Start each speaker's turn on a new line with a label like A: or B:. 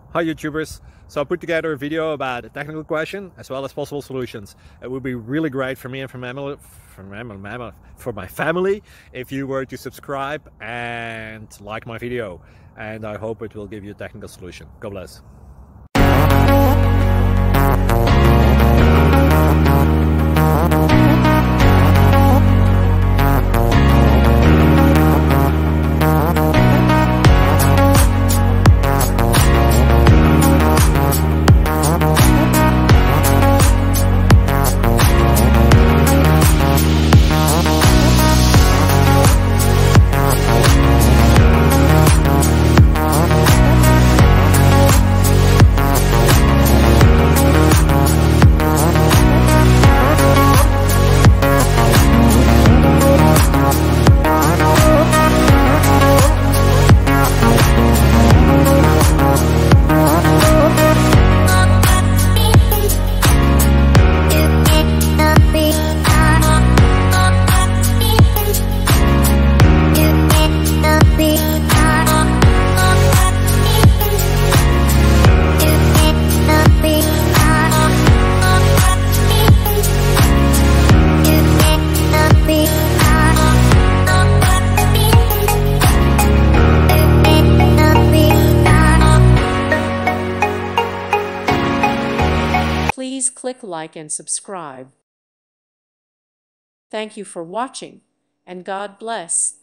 A: Hi YouTubers! So I put together a video about a technical question as well as possible solutions. It would be really great for me and for my family if you were to subscribe and like my video, and I hope it will give you a technical solution. God bless.
B: Please click like and subscribe. Thank you for watching, and God bless.